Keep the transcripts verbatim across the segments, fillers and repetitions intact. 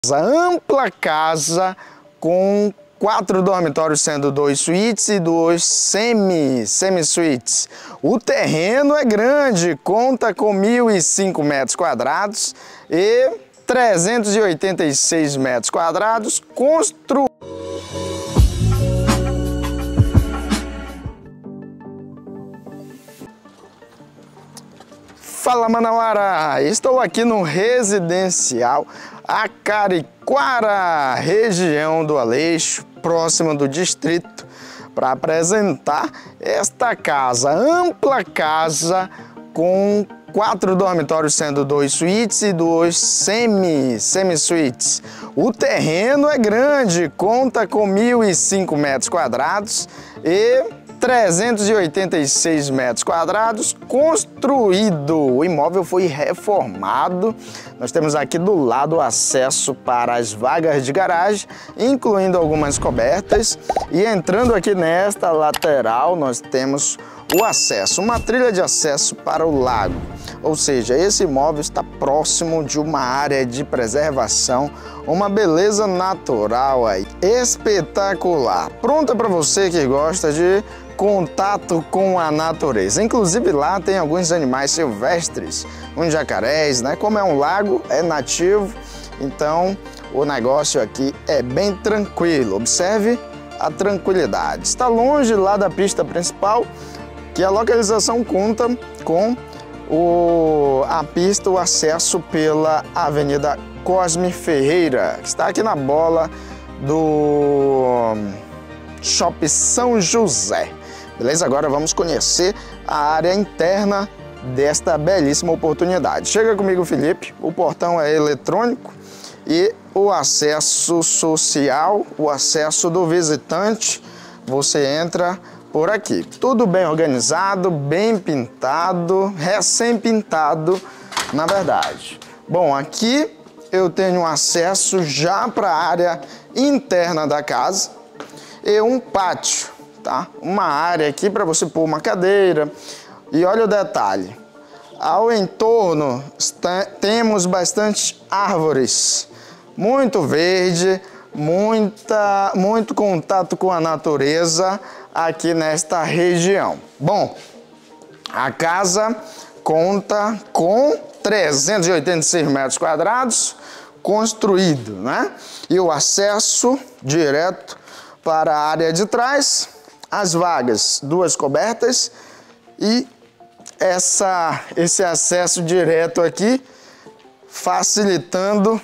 Ampla casa com quatro dormitórios, sendo dois suítes e dois semi, semi-suítes. O terreno é grande, conta com mil e cinco metros quadrados e trezentos e oitenta e seis metros quadrados construídos. Fala, Manauara! Estou aqui no residencial Acariquara, região do Aleixo, próximo do distrito, para apresentar esta casa, ampla casa com quatro dormitórios, sendo dois suítes e dois semi, semi-suítes. O terreno é grande, conta com mil e cinco metros quadrados e trezentos e oitenta e seis metros quadrados construído. O imóvel foi reformado. Nós temos aqui do lado o acesso para as vagas de garagem, incluindo algumas cobertas. E entrando aqui nesta lateral, nós temos o acesso, uma trilha de acesso para o lago. Ou seja, esse imóvel está próximo de uma área de preservação, uma beleza natural aí, espetacular. Pronta para você que gosta de contato com a natureza. Inclusive lá tem alguns animais silvestres, uns jacarés, né? Como é um lago, é nativo, então o negócio aqui é bem tranquilo. Observe a tranquilidade. Está longe lá da pista principal, que a localização conta com o, a pista, o acesso pela Avenida Cosme Ferreira, que está aqui na bola do Shopping São José. Beleza? Agora vamos conhecer a área interna desta belíssima oportunidade. Chega comigo, Felipe. O portão é eletrônico e o acesso social, o acesso do visitante, você entra por aqui. Tudo bem organizado, bem pintado, recém-pintado, na verdade. Bom, aqui eu tenho acesso já para a área interna da casa e um pátio, tá? Uma área aqui para você pôr uma cadeira. E olha o detalhe, ao entorno está, temos bastante árvores, muito verde, muita, muito contato com a natureza aqui nesta região. Bom, a casa conta com trezentos e oitenta e seis metros quadrados construído, né? E o acesso direto para a área de trás, as vagas, duas cobertas e essa, esse acesso direto aqui, facilitando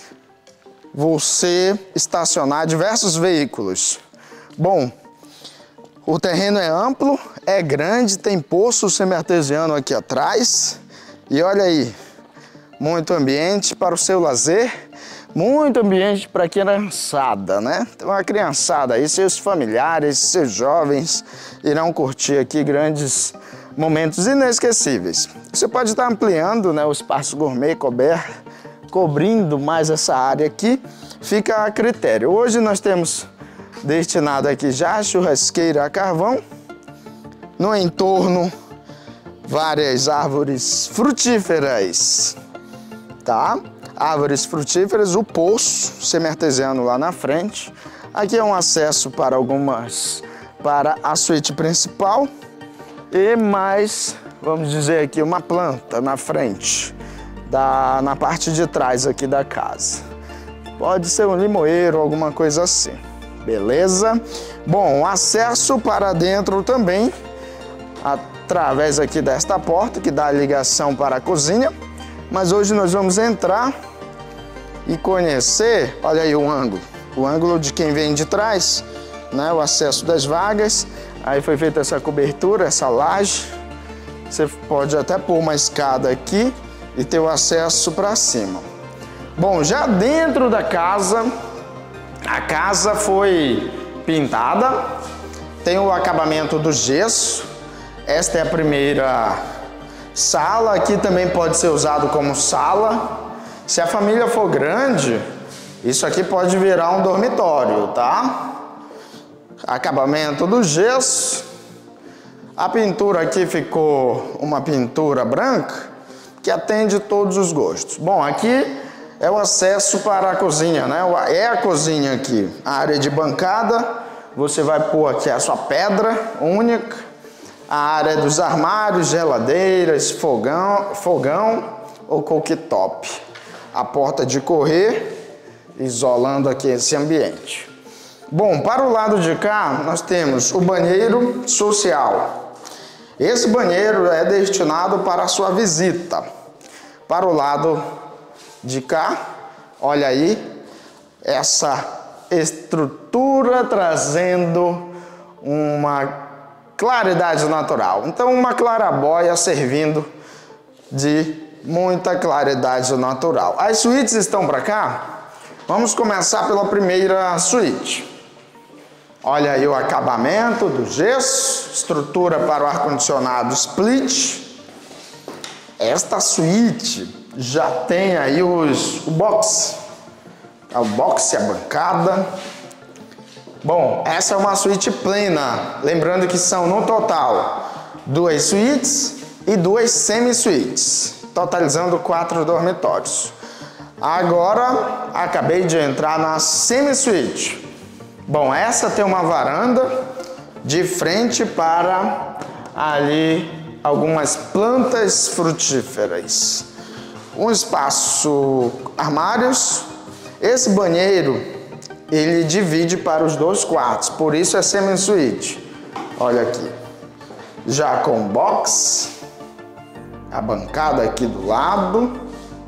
você estacionar diversos veículos. Bom, o terreno é amplo, é grande, tem poço semi-artesiano aqui atrás e olha aí, muito ambiente para o seu lazer. Muito ambiente para a criançada, né? Então a criançada aí, seus familiares, seus jovens irão curtir aqui grandes momentos inesquecíveis. Você pode estar ampliando, né, o espaço gourmet coberto, cobrindo mais essa área aqui, fica a critério. Hoje nós temos destinado aqui já a churrasqueira a carvão, no entorno várias árvores frutíferas, tá? Árvores frutíferas, o poço semi-artesiano lá na frente. Aqui é um acesso para algumas, para a suíte principal e mais, vamos dizer aqui, uma planta na frente, da, na parte de trás aqui da casa. Pode ser um limoeiro, alguma coisa assim, beleza? Bom, acesso para dentro também, através aqui desta porta que dá a ligação para a cozinha. Mas hoje nós vamos entrar e conhecer, olha aí o ângulo, o ângulo de quem vem de trás, né, o acesso das vagas. Aí foi feita essa cobertura, essa laje. Você pode até pôr uma escada aqui e ter o acesso para cima. Bom, já dentro da casa, a casa foi pintada, tem o acabamento do gesso. Esta é a primeira sala, aqui também pode ser usado como sala. Se a família for grande, isso aqui pode virar um dormitório, tá? Acabamento do gesso. A pintura aqui ficou uma pintura branca que atende todos os gostos. Bom, aqui é o acesso para a cozinha, né? É a cozinha aqui. A área de bancada, você vai pôr aqui a sua pedra única. A área dos armários, geladeiras, fogão, fogão ou cooktop. A porta de correr, isolando aqui esse ambiente. Bom, para o lado de cá, nós temos o banheiro social. Esse banheiro é destinado para a sua visita. Para o lado de cá, olha aí, essa estrutura trazendo uma claridade natural. Então, uma clarabóia servindo de muita claridade natural. As suítes estão para cá? Vamos começar pela primeira suíte. Olha aí o acabamento do gesso, estrutura para o ar-condicionado split. Esta suíte já tem aí os, o box, o box, a bancada. Bom, essa é uma suíte plena, lembrando que são no total duas suítes e duas semi-suítes, totalizando quatro dormitórios. Agora, acabei de entrar na semi-suíte. Bom, essa tem uma varanda de frente para ali algumas plantas frutíferas. Um espaço armários. Esse banheiro, ele divide para os dois quartos, por isso é semi-suíte. Olha aqui, já com box, a bancada aqui do lado.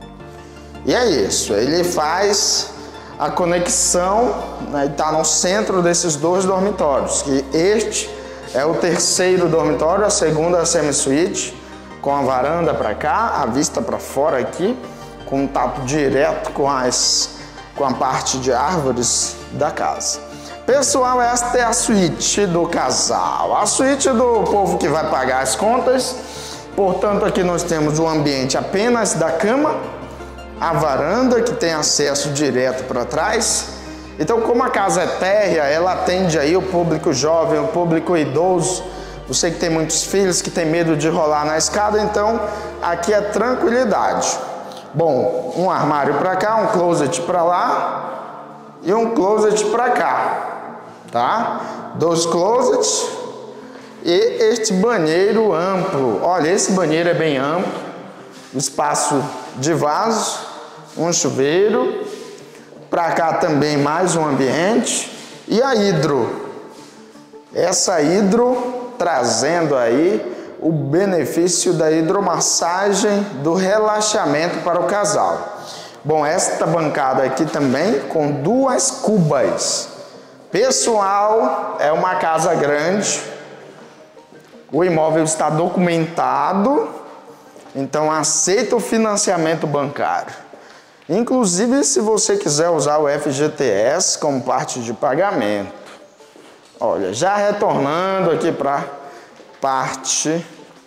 E é isso, ele faz a conexão, né, está no centro desses dois dormitórios, que este é o terceiro dormitório, a segunda semi-suíte, com a varanda para cá, a vista para fora aqui, contato direto com, as, com a parte de árvores da casa. Pessoal, esta é a suíte do casal, a suíte do povo que vai pagar as contas. Portanto, aqui nós temos o ambiente apenas da cama, a varanda que tem acesso direto para trás. Então, como a casa é térrea, ela atende aí o público jovem, o público idoso. Você que tem muitos filhos, que tem medo de rolar na escada, então aqui é tranquilidade. Bom, um armário para cá, um closet para lá e um closet para cá, tá? Dois closets e este banheiro amplo. Olha, esse banheiro é bem amplo, espaço de vaso, um chuveiro, para cá também mais um ambiente e a hidro. Essa hidro trazendo aí o benefício da hidromassagem, do relaxamento para o casal. Bom, esta bancada aqui também com duas cubas. Pessoal, é uma casa grande, o imóvel está documentado, então aceita o financiamento bancário. Inclusive, se você quiser usar o F G T S como parte de pagamento. Olha, já retornando aqui para parte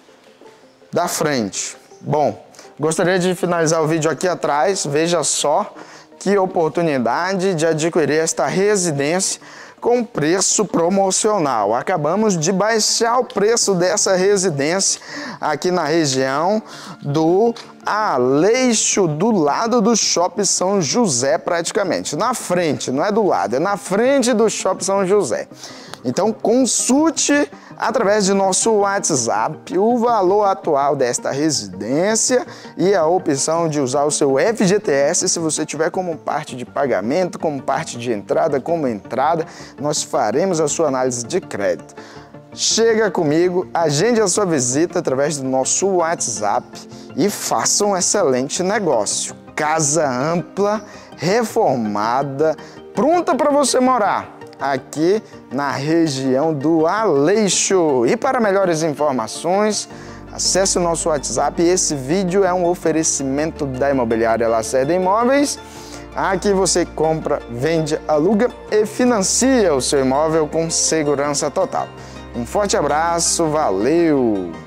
da frente. Bom, gostaria de finalizar o vídeo aqui atrás. Veja só que oportunidade de adquirir esta residência com preço promocional. Acabamos de baixar o preço dessa residência aqui na região do Aleixo, do lado do Shopping São José, praticamente. Na frente, não é do lado, é na frente do Shopping São José. Então consulte através de nosso WhatsApp o valor atual desta residência e a opção de usar o seu F G T S se você tiver como parte de pagamento, como parte de entrada, como entrada, nós faremos a sua análise de crédito. Chega comigo, agende a sua visita através do nosso WhatsApp e faça um excelente negócio. Casa ampla, reformada, pronta para você morar aqui na região do Aleixo. E para melhores informações, acesse o nosso WhatsApp. Esse vídeo é um oferecimento da Imobiliária Lacerda Imóveis. Aqui você compra, vende, aluga e financia o seu imóvel com segurança total. Um forte abraço, valeu!